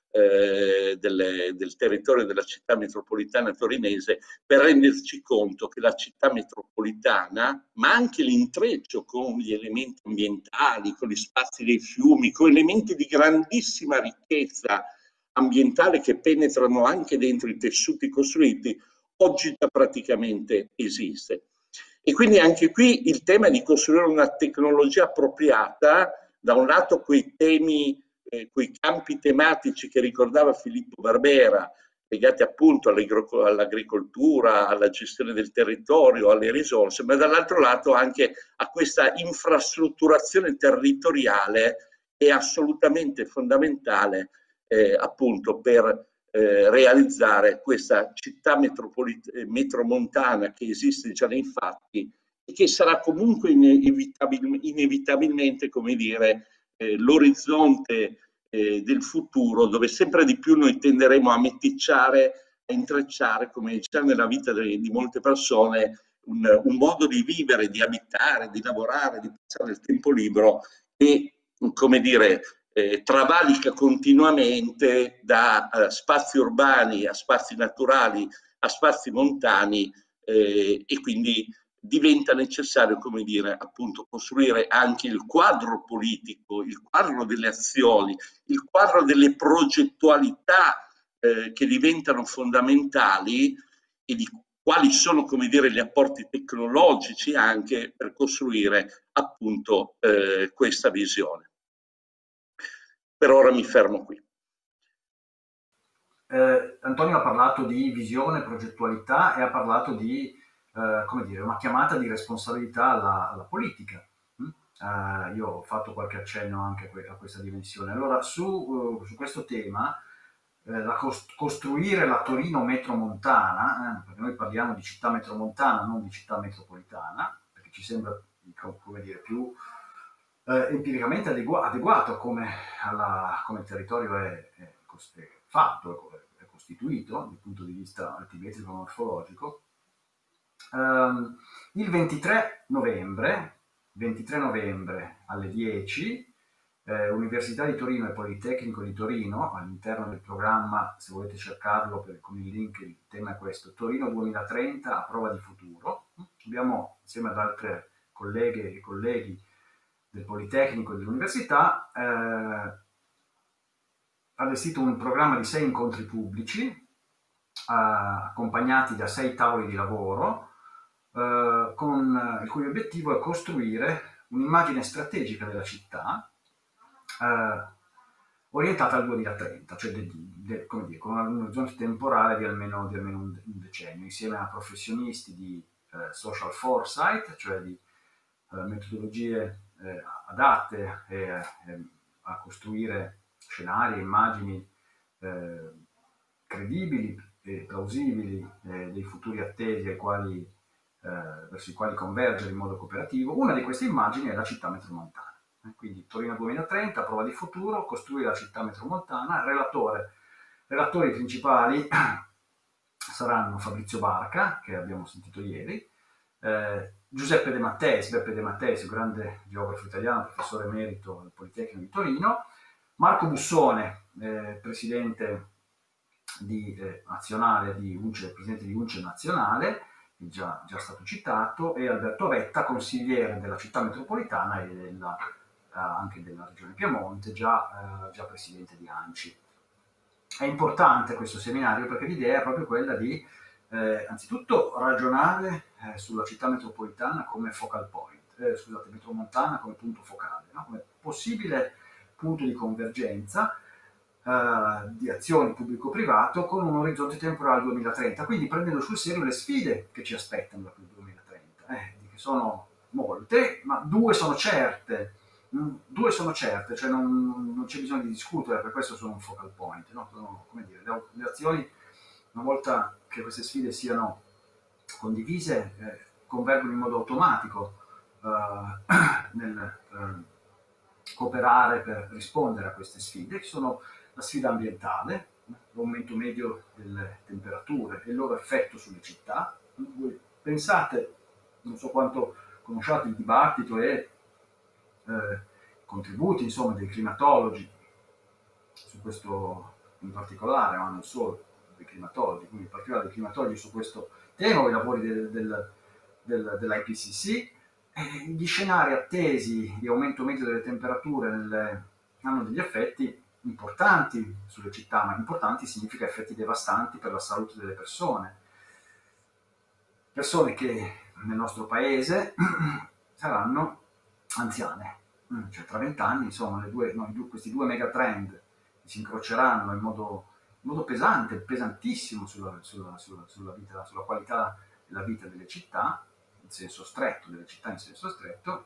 eh, delle, del territorio della città metropolitana torinese, per renderci conto che la città metropolitana, ma anche l'intreccio con gli elementi ambientali, con gli spazi dei fiumi, con elementi di grandissima ricchezza ambientale che penetrano anche dentro i tessuti costruiti, oggi già praticamente esiste. E quindi anche qui il tema è di costruire una tecnologia appropriata, da un lato quei temi, eh, quei campi tematici che ricordava Filippo Barbera, legati appunto all'agricoltura, alla gestione del territorio, alle risorse, ma dall'altro lato anche a questa infrastrutturazione territoriale che è assolutamente fondamentale eh, appunto per eh, realizzare questa città metromontana che esiste già nei fatti e che sarà comunque inevitabil inevitabilmente, come dire, eh, l'orizzonte eh, del futuro, dove sempre di più noi tenderemo a meticciare, a intrecciare, come già nella vita di, di molte persone, un, un modo di vivere, di abitare, di lavorare, di passare il tempo libero che, come dire, eh, travalica continuamente da eh, spazi urbani a spazi naturali a spazi montani eh, e quindi diventa necessario, come dire, appunto costruire anche il quadro politico, il quadro delle azioni, il quadro delle progettualità eh, che diventano fondamentali e di quali sono, come dire, gli apporti tecnologici anche per costruire appunto eh, questa visione. Per ora mi fermo qui. Eh, Antonio ha parlato di visione, progettualità e ha parlato di, eh, come dire, una chiamata di responsabilità alla, alla politica. Mm? Eh, io ho fatto qualche accenno anche a questa dimensione. Allora, su, uh, su questo tema, eh, la cost costruire la Torino metromontana, eh, perché noi parliamo di città metromontana, non di città metropolitana, perché ci sembra, come dire, più eh, empiricamente adegua adeguato come, alla, come il territorio è, è, è fatto, è costituito dal punto di vista altimetrico morfologico. Um, il ventitré novembre, ventitré novembre alle dieci, eh, Università di Torino e Politecnico di Torino, all'interno del programma, se volete cercarlo per, con il link, il tema è questo, Torino duemilatrenta a prova di futuro. Abbiamo, insieme ad altre colleghe e colleghi del Politecnico e dell'Università, eh, allestito un programma di sei incontri pubblici, eh, accompagnati da sei tavoli di lavoro, eh, con, il cui obiettivo è costruire un'immagine strategica della città, eh, orientata al duemilatrenta, cioè de, de, come dire, con un orizzonte temporale di almeno, di almeno un, un decennio, insieme a professionisti di eh, social foresight, cioè di eh, metodologie eh, adatte eh, eh, a costruire scenari e immagini eh, credibili e plausibili eh, dei futuri attesi ai quali, eh, verso i quali convergere in modo cooperativo. Una di queste immagini è la città metromontana. Quindi Torino duemilatrenta, prova di futuro, costruire la città metromontana. Relatore, relatori principali saranno Fabrizio Barca, che abbiamo sentito ieri, eh, Giuseppe De Matteis, Beppe De Matteis, grande geografo italiano, professore emerito al Politecnico di Torino, Marco Bussone, eh, presidente di, eh, nazionale di UNCE, presidente di UNCE nazionale, già, già stato citato, e Alberto Vetta, consigliere della città metropolitana e della, eh, anche della regione Piemonte, già, eh, già presidente di ANCI. È importante questo seminario perché l'idea è proprio quella di eh, anzitutto ragionare eh, sulla città metropolitana come focal point, eh, scusate, metromontana come punto focale, no? Come possibile punto di convergenza eh, di azioni pubblico-privato con un orizzonte temporale duemilatrenta, quindi prendendo sul serio le sfide che ci aspettano da quel duemilatrenta, eh, che sono molte, ma due sono certe. Due sono certe, cioè non, non c'è bisogno di discutere, per questo sono un focal point, no? Sono, come dire, le, le azioni, una volta che queste sfide siano condivise, eh, convergono in modo automatico eh, nel eh, cooperare per rispondere a queste sfide, che sono la sfida ambientale, l'aumento medio delle temperature e il loro effetto sulle città. Voi pensate, non so quanto conosciate il dibattito e Eh, contributi insomma dei climatologi su questo, in particolare, ma non solo, dei climatologi, quindi in particolare dei climatologi su questo tema, i lavori del, del, del, dell'I P C C, eh, gli scenari attesi di aumento medio delle temperature nelle, hanno degli effetti importanti sulle città, ma importanti significa effetti devastanti per la salute delle persone. Persone che nel nostro paese saranno anziane, cioè tra vent'anni, insomma, le due, no, questi due megatrend si incroceranno in modo, in modo pesante, pesantissimo sulla, sulla, sulla, sulla, vita, sulla qualità della vita delle città, in senso stretto, delle città in senso stretto,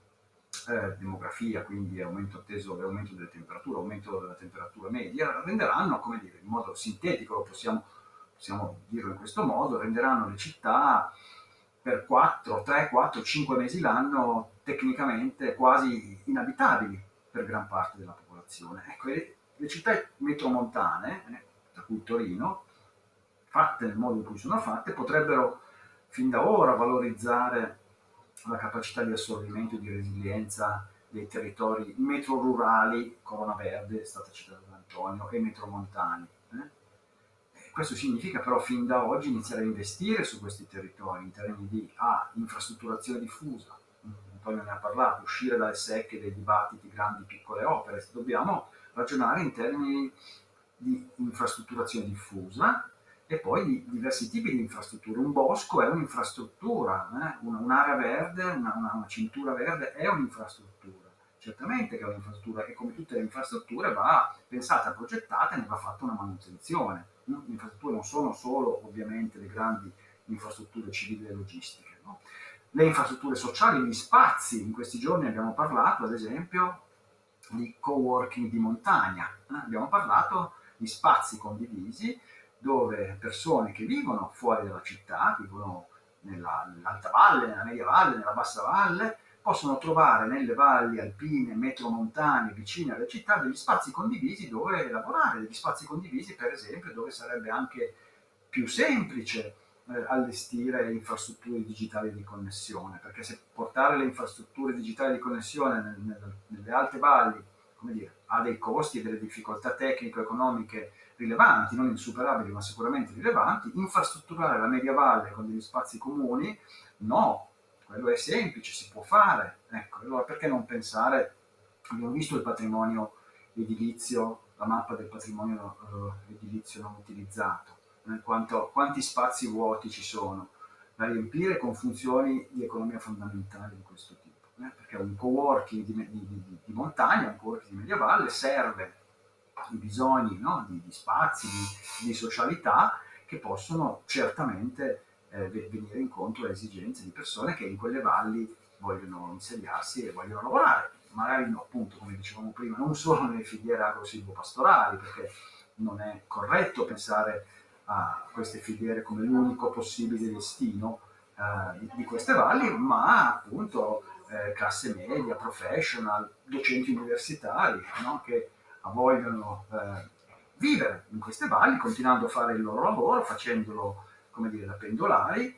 eh, demografia, quindi aumento atteso, aumento delle temperature, aumento della temperatura media, renderanno, come dire, in modo sintetico, lo possiamo, possiamo dirlo in questo modo, renderanno le città per quattro, tre, quattro, cinque mesi l'anno tecnicamente quasi inabitabili per gran parte della popolazione. Ecco, le, le città metromontane, eh, tra cui Torino, fatte nel modo in cui sono fatte, potrebbero fin da ora valorizzare la capacità di assorbimento e di resilienza dei territori metro-rurali, Corona Verde, è stata citata da Antonio, e metromontani. Eh? Questo significa però fin da oggi iniziare a investire su questi territori in termini di ah, infrastrutturazione diffusa. Antonio ne ha parlato, uscire dalle secche dei dibattiti grandi piccole opere. Dobbiamo ragionare in termini di infrastrutturazione diffusa e poi di diversi tipi di infrastrutture. Un bosco è un'infrastruttura, eh? un'area verde, una, una, una cintura verde è un'infrastruttura. Certamente che è un'infrastruttura e come tutte le infrastrutture va pensata, progettata e ne va fatta una manutenzione. Le infrastrutture non sono solo ovviamente le grandi infrastrutture civili e logistiche, no? Le infrastrutture sociali, gli spazi, in questi giorni abbiamo parlato ad esempio di co-working di montagna, eh? abbiamo parlato di spazi condivisi dove persone che vivono fuori dalla città, vivono nella, nell'alta valle, nella media valle, nella bassa valle, possono trovare nelle valli alpine, metromontane, vicine alle città, degli spazi condivisi dove lavorare, degli spazi condivisi per esempio dove sarebbe anche più semplice eh, allestire infrastrutture digitali di connessione, perché se portare le infrastrutture digitali di connessione nel, nel, nelle alte valli, come dire, ha dei costi e delle difficoltà tecnico-economiche rilevanti, non insuperabili ma sicuramente rilevanti, infrastrutturare la media valle con degli spazi comuni, no, quello è semplice, si può fare. Ecco, allora perché non pensare, abbiamo visto il patrimonio edilizio, la mappa del patrimonio eh, edilizio non utilizzato, eh, quanto, quanti spazi vuoti ci sono da riempire con funzioni di economia fondamentale di questo tipo, eh, perché un co-working di, di, di, di montagna, un co-working di media valle serve i bisogni, no, di, di spazi, di, di socialità che possono certamente eh, venire incontro alle esigenze di persone che in quelle valli vogliono insediarsi e vogliono lavorare, magari no, appunto come dicevamo prima, non solo nelle filiere agro-silvopastorali, perché non è corretto pensare a queste filiere come l'unico possibile destino eh, di, di queste valli, ma appunto eh, classe media, professional, docenti universitari, no, che vogliono eh, vivere in queste valli, continuando a fare il loro lavoro, facendolo, come dire, da pendolari,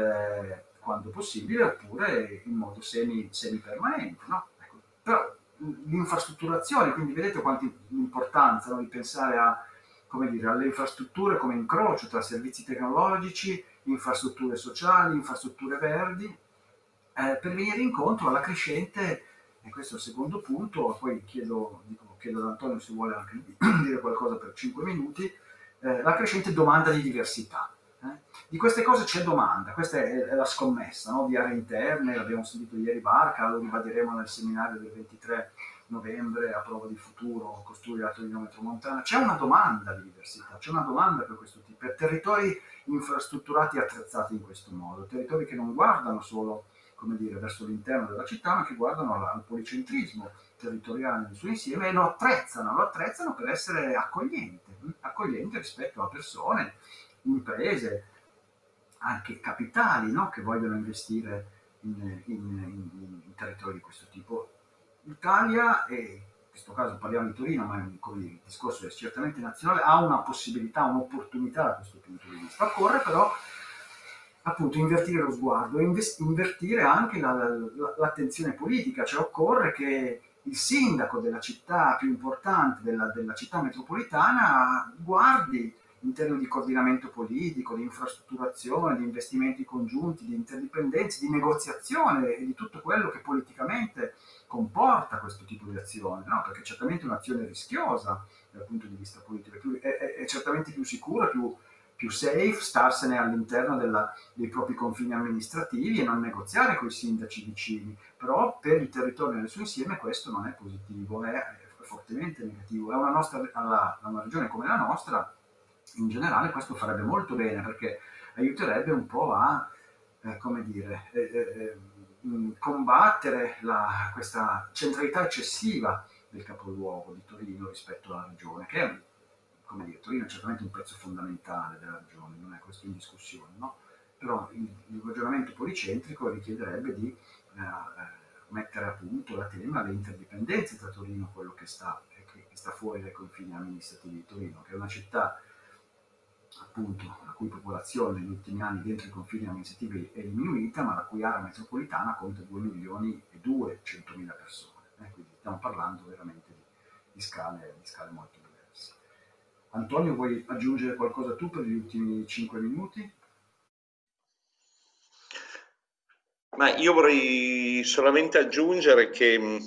eh, quando possibile, oppure in modo semi, semi-permanente. No? Ecco. Però l'infrastrutturazione, quindi vedete quanta importanza, no, di pensare a, come dire, alle infrastrutture come incrocio tra servizi tecnologici, infrastrutture sociali, infrastrutture verdi, eh, per venire incontro alla crescente, e questo è il secondo punto, poi chiedo, dico, chiedo ad Antonio se vuole anche dire qualcosa per cinque minuti, eh, la crescente domanda di diversità. Eh? Di queste cose c'è domanda, questa è, è la scommessa, no? Di aree interne, l'abbiamo sentito ieri Barca, lo ribadiremo nel seminario del ventitré novembre a prova di futuro, costruire la Torino metromontana. C'è una domanda di diversità, c'è una domanda per questo tipo, per territori infrastrutturati e attrezzati in questo modo, territori che non guardano solo, come dire, verso l'interno della città, ma che guardano al policentrismo territoriale nel suo insieme e lo attrezzano, lo attrezzano per essere accogliente, accogliente rispetto a persone, imprese, anche capitali, no? Che vogliono investire in, in, in, in territori di questo tipo. L'Italia, e in questo caso parliamo di Torino, ma il discorso è certamente nazionale, ha una possibilità, un'opportunità da questo punto di vista. Occorre però appunto invertire lo sguardo e invertire anche la, la, l'attenzione politica, cioè occorre che il sindaco della città più importante, della, della città metropolitana, guardi in termini di coordinamento politico, di infrastrutturazione, di investimenti congiunti, di interdipendenze, di negoziazione e di tutto quello che politicamente comporta questo tipo di azione, no? Perché certamente è un'azione rischiosa dal punto di vista politico, è, più, è, è, è certamente più sicura, più, più safe starsene all'interno della, dei propri confini amministrativi e non negoziare con i sindaci vicini, però per il territorio nel suo insieme questo non è positivo, è, è fortemente negativo. È una, nostra, alla, una regione come la nostra, in generale questo farebbe molto bene perché aiuterebbe un po' a, eh, come dire, eh, eh, mh, combattere la, questa centralità eccessiva del capoluogo di Torino rispetto alla regione, che è, come dire, Torino è certamente un pezzo fondamentale della regione, non è questo in discussione, no? Però il, il ragionamento policentrico richiederebbe di eh, mettere a punto la tema le interdipendenze tra Torino e quello che sta, che sta fuori dai confini amministrativi di Torino, che è una città appunto la cui popolazione negli ultimi anni dentro i confini amministrativi è diminuita, ma la cui area metropolitana conta due milioni e duecentomila persone. Eh, quindi stiamo parlando veramente di, di, scale, di scale molto diverse. Antonio, vuoi aggiungere qualcosa tu per gli ultimi cinque minuti? Ma io vorrei solamente aggiungere che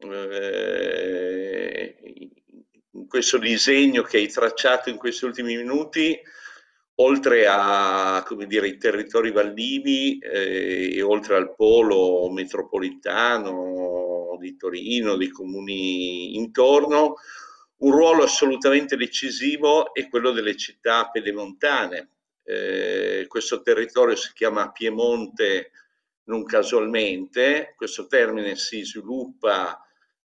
eh, in questo disegno che hai tracciato in questi ultimi minuti, oltre a, come dire, i territori valdivi eh, e oltre al polo metropolitano di Torino, dei comuni intorno, un ruolo assolutamente decisivo è quello delle città pedemontane. Eh, questo territorio si chiama Piemonte non casualmente, questo termine si sviluppa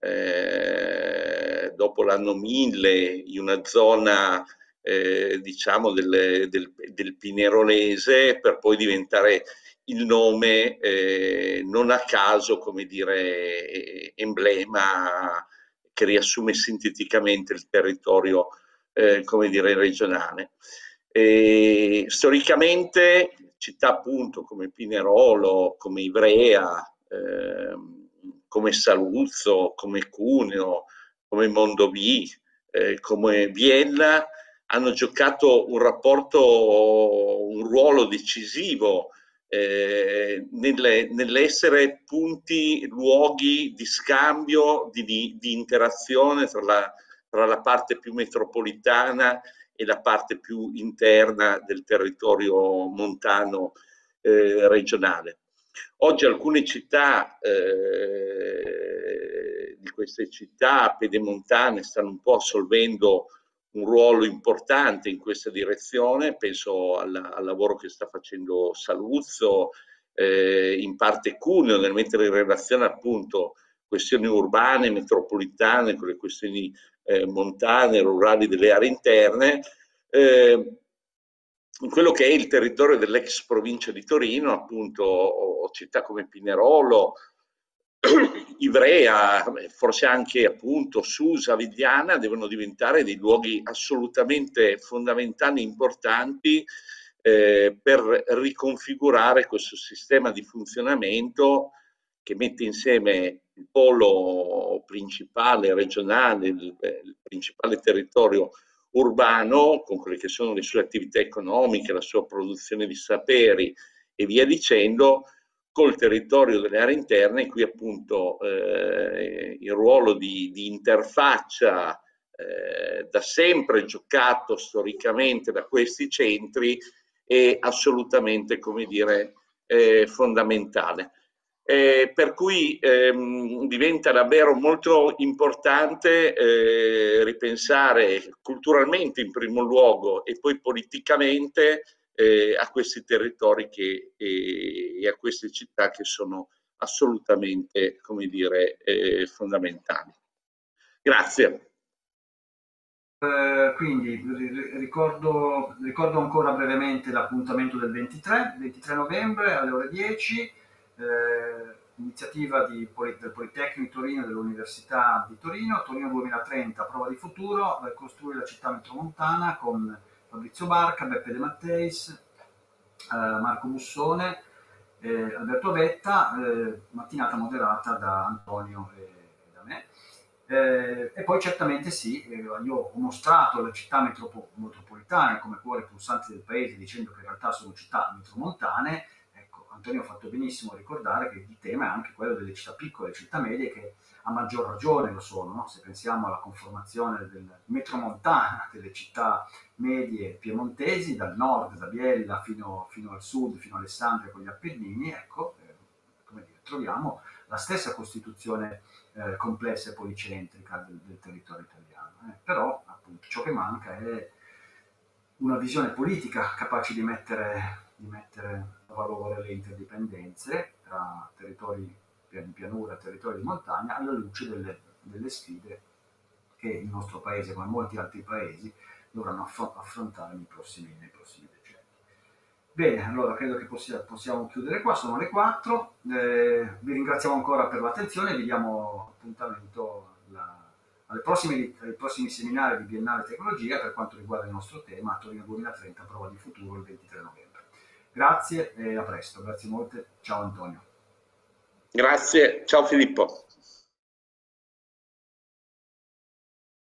eh, dopo l'anno mille in una zona eh, diciamo del, del, del Pinerolese per poi diventare il nome eh, non a caso, come dire, emblema che riassume sinteticamente il territorio eh, come dire, regionale. E, storicamente città appunto come Pinerolo, come Ivrea, eh, come Saluzzo, come Cuneo, come Mondovì, eh, come Biella hanno giocato un rapporto, un ruolo decisivo eh, nelle, nell'essere punti, luoghi di scambio, di, di, di interazione tra la, tra la parte più metropolitana e la parte più interna del territorio montano eh, regionale. Oggi alcune città eh, di queste città pedemontane stanno un po' assolvendo un ruolo importante in questa direzione, penso al, al lavoro che sta facendo Saluzzo, eh, in parte Cuneo, nel mettere in relazione appunto questioni urbane, metropolitane, con le questioni eh, montane, rurali delle aree interne, eh, in quello che è il territorio dell'ex provincia di Torino, appunto città come Pinerolo, Ivrea, forse anche appunto Susa, Vidiana, devono diventare dei luoghi assolutamente fondamentali, importanti eh, per riconfigurare questo sistema di funzionamento che mette insieme il polo principale regionale, il, il principale territorio urbano, con quelle che sono le sue attività economiche, la sua produzione di saperi e via dicendo, col territorio delle aree interne, in cui appunto eh, il ruolo di, di interfaccia eh, da sempre giocato storicamente da questi centri è assolutamente, come dire, eh, fondamentale. Eh, per cui ehm, diventa davvero molto importante eh, ripensare culturalmente in primo luogo e poi politicamente eh, a questi territori che, e, e a queste città che sono assolutamente, come dire, eh, fondamentali. Grazie. Eh, quindi ricordo, ricordo ancora brevemente l'appuntamento del ventitré, ventitré novembre alle ore dieci, eh, iniziativa di, del Politecnico di Torino e dell'Università di Torino, Torino duemilatrenta, prova di futuro, per costruire la città metromontana con Fabrizio Barca, Beppe De Matteis, eh, Marco Bussone, eh, Alberto Vetta, eh, mattinata moderata da Antonio e da me. Eh, e poi certamente sì, eh, io ho mostrato le città metropo- metropolitane come cuore pulsante del paese dicendo che in realtà sono città metromontane. Ecco, Antonio ha fatto benissimo a ricordare che il tema è anche quello delle città piccole, città medie, che a maggior ragione lo sono, no? Se pensiamo alla conformazione del metromontana delle città medie piemontesi, dal nord, da Biella fino, fino al sud, fino a Alessandria con gli Appennini, ecco, eh, come dire, troviamo la stessa costituzione eh, complessa e policentrica del, del territorio italiano. Eh. Però, appunto, ciò che manca è una visione politica capace di mettere, di mettere a valore le interdipendenze tra territori di pianura e territori di montagna alla luce delle, delle sfide che il nostro paese, come molti altri paesi, dovranno affrontare nei prossimi, nei prossimi decenni. Bene, allora credo che possia, possiamo chiudere qua, sono le quattro, eh, vi ringraziamo ancora per l'attenzione e vi diamo appuntamento la, alle prossime, ai prossimi seminari di Biennale Tecnologia per quanto riguarda il nostro tema Torino duemilatrenta, prova di futuro il ventitré novembre. Grazie e a presto, grazie molte, ciao Antonio. Grazie, ciao Filippo.